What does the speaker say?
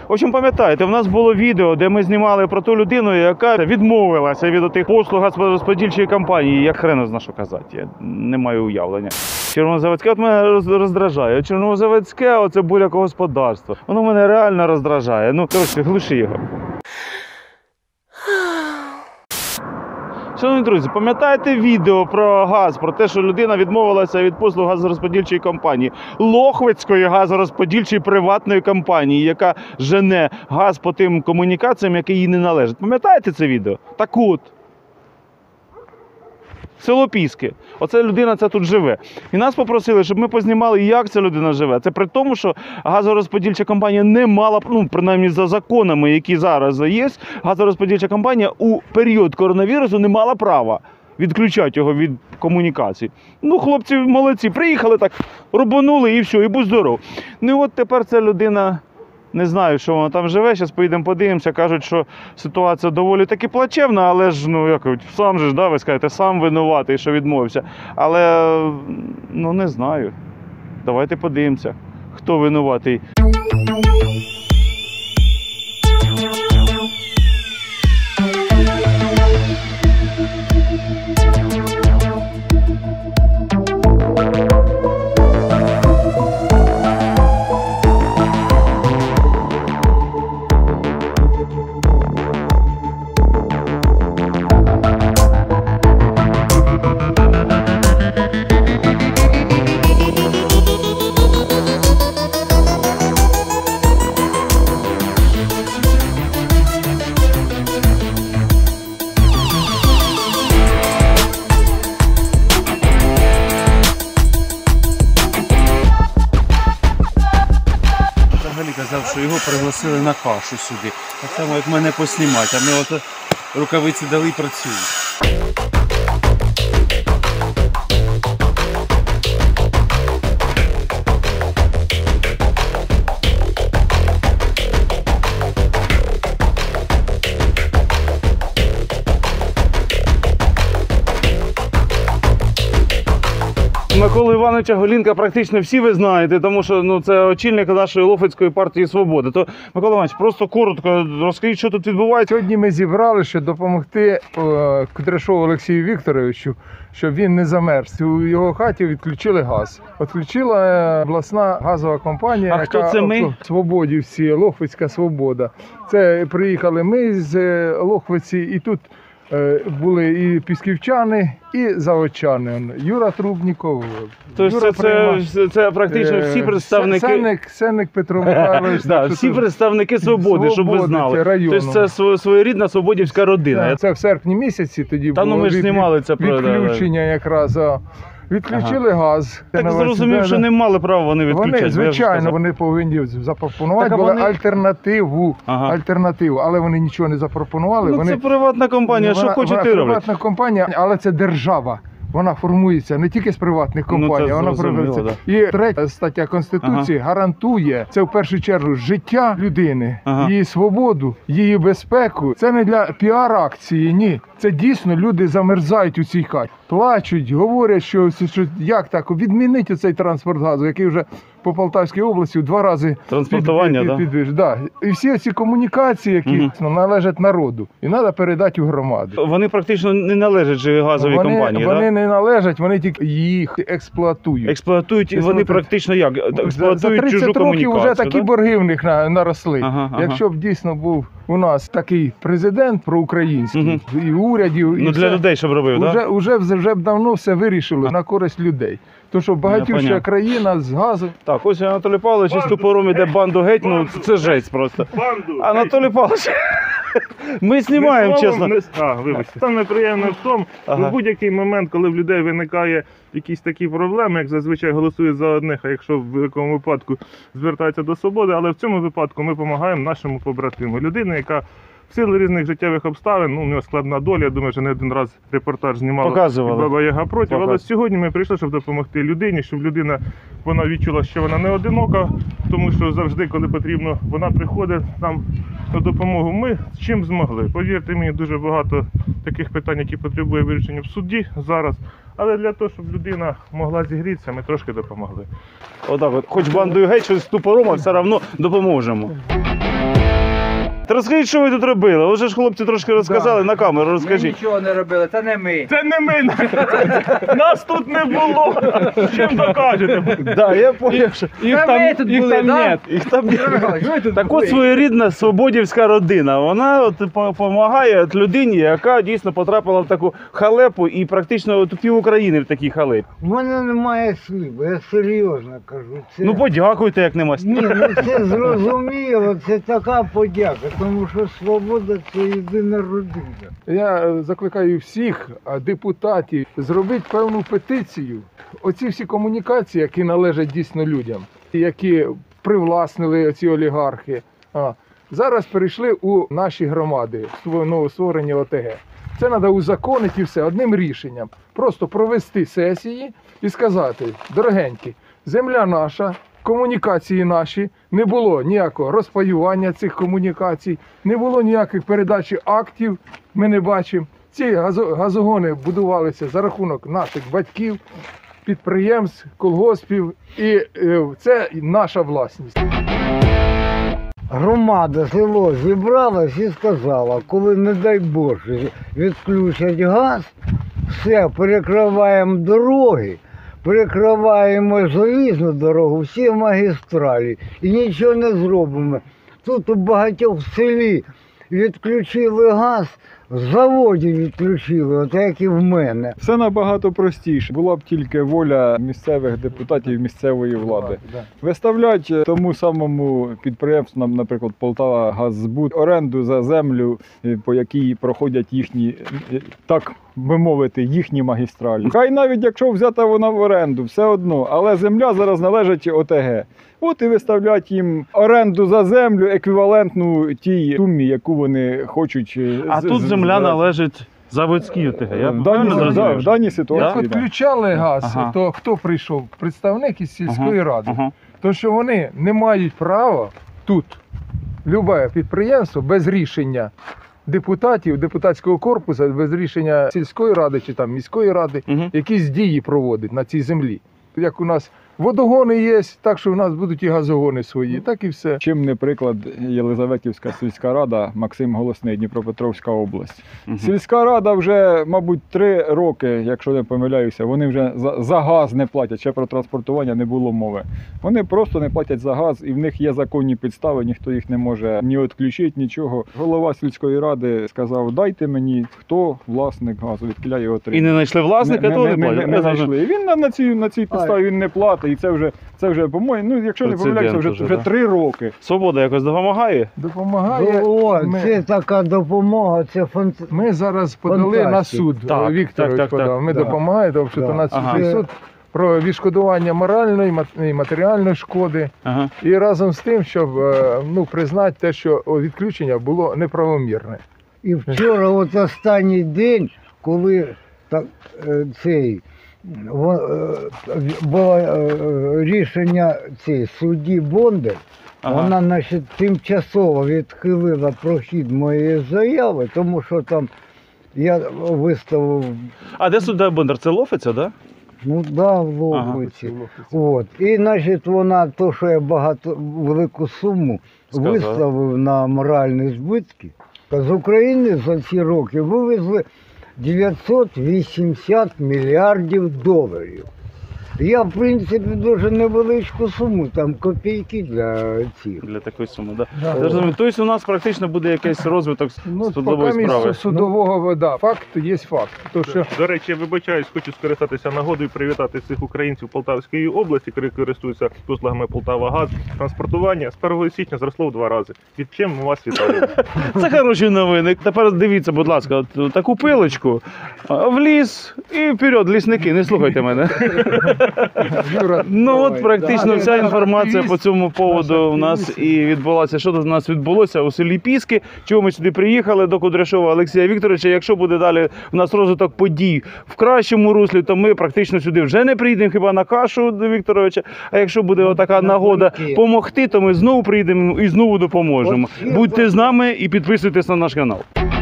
В общем, пам'ятаєте, в нас було відео, де ми знімали про ту людину, яка відмовилася від тих послуг газорозподільчої компанії. Як хрена зна що казати, я не маю уявлення. Червонозаводське от мене роздражає. Червонозаводське – оце будь-яке господарство. Воно мене реально роздражає. Ну, коротше, глуши його. Шановні друзі, пам'ятаєте відео про газ, про те, що людина відмовилася від послуг газорозподільчої компанії, Лохвицької газорозподільчої приватної компанії, яка жене газ по тим комунікаціям, які їй не належать. Пам'ятаєте це відео? Так от. Село Піски. Оця людина це тут живе. І нас попросили, щоб ми познімали, як ця людина живе. Це при тому, що газорозподільча компанія не мала, ну, принаймні за законами, які зараз є, газорозподільча компанія у період коронавірусу не мала права відключати його від комунікацій. Ну, хлопці молодці, приїхали так, рубанули і все, і будь здоров. Ну і от тепер ця людина... Не знаю, що вона там живе, зараз поїдемо подивимося, кажуть, що ситуація доволі таки плачевна, але ж, ну, як сам же, да, ви скажете, сам винуватий, що відмовився. Але, ну, не знаю. Давайте подивимося, хто винуватий. Казав, що його пригласили на кашу сюди. Так само, як мене поснімати, а ми от рукавиці дали і працюємо. Миколу Івановича Голінка практично всі ви знаєте, тому що, ну, це очільник нашої Лохвицької партії «Свобода». То, Микола Іванович, просто коротко розкажіть, що тут відбувається. Сьогодні ми зібрали, щоб допомогти Кудряшову Олексію Вікторовичу, щоб він не замерз. У його хаті відключили газ. Відключила обласна газова компанія, а хто це ми? Свободівці, Лохвицька «Свобода». Це приїхали ми з Лохвиці, і тут були і пісківчани, і заводчани. Юра Трубніков, Юра це практично всі представники... Сенник Петро Михайлович. Да, всі представники «Свободи», щоб ви знали. Тобто це своєрідна свободівська родина. Це в серпні місяці тоді було ми ж знімали це відключення якраз. Відключили газ. Так зрозумів, що не мали права вони відключати. Вони, звичайно, вони повинні запропонувати альтернативу, але вони нічого не запропонували. Ну, це приватна компанія, що хочете робити? Приватна компанія, але це держава. Вона формується не тільки з приватних компаній, вона формується. Да. І третя стаття Конституції гарантує, це в першу чергу життя людини, її свободу, її безпеку. Це не для піар-акції, ні. Це дійсно люди замерзають у цій хаті. Плачуть, говорять, що як так, відмінити цей транспорт газу, який вже по Полтавській області в 2 рази транспортування, да. І всі ці комунікації, які належать народу, і треба передати у громаду. Вони практично не належать же газовій компанії, так? Вони не належать, вони тільки їх експлуатують. Експлуатують, і вони практично як? Експлуатують чужу комунікацію. За 30 років вже такі борги в них наросли. Якщо б дійсно був у нас такий президент проукраїнський, і урядів, ну, для людей, щоб робив, так? Вже б давно все вирішило на користь людей. Тому що багатюща країна з газу. Так, ось Анатолій Павлович із топором іде банду геть, ну це жесть просто. Анатолій Павлович, ми знімаємо, чесно. Вибачте. Саме приємне в тому, в будь-який момент, коли в людей виникає якісь такі проблеми, як зазвичай голосують за одних, а якщо в якому випадку звертаються до «Свободи», але в цьому випадку ми допомагаємо нашому побратиму. Людина, яка в силу різних життєвих обставин, ну, у нього складна доля, я думаю, що не один раз репортаж знімали «Баба Яга проти», але сьогодні ми прийшли, щоб допомогти людині, щоб людина, вона відчула, що вона не одинока, тому що завжди, коли потрібно, вона приходить нам на допомогу. Ми з чим змогли. Повірте мені, дуже багато таких питань, які потребує вирішення в суді зараз, але для того, щоб людина могла зігрітися, ми трошки допомогли. Отак от, хоч бандою геть, що з топором, а все одно допоможемо. Та розкажіть, що ви тут робили? Вже ж хлопці трошки розказали, на камеру Ми розкажіть. нічого не робили, це не ми. Це не ми! Нас тут не було! Чим докажете? Да, я поняв, що Їх там нет. їх там Ви тут Так були. от своєрідна свободівська родина. Вона от допомагає людині, яка дійсно потрапила в таку халепу і практично от пів України в такій халепі. У мене немає слів, я серйозно кажу. Це... Ну подякуйте, як нема. Ні, ну це зрозуміло, це така подяка, тому що свобода це єдина родина. Я закликаю всіх депутатів зробити певну петицію. Оці всі комунікації, які належать дійсно людям, які привласнили ці олігархи, зараз перейшли у наші громади, новостворені ОТГ. Це треба узаконити і все одним рішенням. Просто провести сесії і сказати, дорогенькі, земля наша, комунікації наші, не було ніякого розпаювання цих комунікацій, не було ніяких передачі актів, ми не бачимо. Ці газогони будувалися за рахунок наших батьків, підприємств, колгоспів, і це наша власність. Громада, село зібралась і сказала, коли, не дай Боже, відключать газ, все, перекриваємо дороги, перекриваємо залізну дорогу, всі магістралі і нічого не зробимо. Тут у багатьох в селі відключили газ, з заводів відключили, от як і в мене. Все набагато простіше. Була б тільки воля місцевих депутатів місцевої влади. Виставлять тому самому підприємству, нам, наприклад, Полтава Газзбут, оренду за землю, по якій проходять їхні, так би мовити, їхні магістралі. Хай навіть якщо взята вона в оренду, все одно, але земля зараз належить ОТГ. От і виставлять їм оренду за землю еквівалентну тій сумі, яку вони хочуть. А тут земля належить заводській ОТГ. Я в правильно даній, зрозумів? в даній ситуації. Як да. відключали газ, Ага. то хто прийшов? Представник із сільської ради. Ага. То, що вони не мають права тут, любе підприємство без рішення депутатів, депутатського корпусу, без рішення сільської ради чи там міської ради, Мгм. якісь дії проводить на цій землі. Як у нас водогони є, так що у нас будуть і газогони свої, так і все. Чим не приклад Єлизаветівська сільська рада, Максим Голосний, Дніпропетровська область. Мгм. Сільська рада вже, мабуть, 3 роки, якщо не помиляюся, вони вже за газ не платять, ще про транспортування не було мови. Вони просто не платять за газ, і в них є законні підстави, ніхто їх не може ні відключити, нічого. Голова сільської ради сказав, дайте мені, хто власник газу, відкіля його І отримати. не знайшли власника, то не платять. Не знайшли. І він на цій підставі він не платить, і це вже по-моєму, ну, якщо не помиляюся, Прецедент вже да? 3 роки. Свобода якось допомагає? Допомагає. О, Ми- це така допомога, це фантастика. Ми зараз подали на Фантастика. суд. Так, Вікторович так, подав. Ми да. допомагаємо, тому що Да. у нас Ага. є суд про відшкодування моральної і матеріальної шкоди. Ага. І разом з тим, щоб признати те, що відключення було неправомірне. І вчора, от останній день, коли так, було рішення судді Бондар, Ага. вона, значить, тимчасово відхилила прохід моєї заяви, тому що там я виставив, А де суддя Бондар? Це Лофиця, да? ну да, в Лохвиці. От. І, значить, вона, то, що я велику суму Сказав. виставив на моральні збитки, з України за ці роки вивезли 980 мільярдів доларів. Я, в принципі, дуже невеличку суму, там копійки для цих. Для такої суми, да? Да. Я розумію. Тобто у нас практично буде якийсь розвиток Ну, судової поки справи. судового вода. Факт є факт. То, що До речі, я вибачаюсь, хочу скористатися нагодою і привітати всіх українців Полтавської області, які користуються послугами Полтава-Газ. Транспортування з 1 січня зросло в 2 рази. Від чим ми вас вітаємо. Це хороші новини. Тепер дивіться, будь ласка, от таку пилочку в ліс і вперед, лісники, не слухайте мене. Юра, Ну от давай. практично Да, вся да, інформація активіст. по цьому поводу Наш у нас активіст. і відбулася. Що тут у нас відбулося у селі Піски? Чому ми сюди приїхали до Кудряшова Олексія Вікторовича? Якщо буде далі у нас розвиток подій в кращому руслі, то ми практично сюди вже не приїдемо, хіба на кашу до Вікторовича. А якщо буде отака на нагода буряки. допомогти, то ми знову приїдемо і знову допоможемо. От є, Будьте да. з нами і підписуйтесь на наш канал.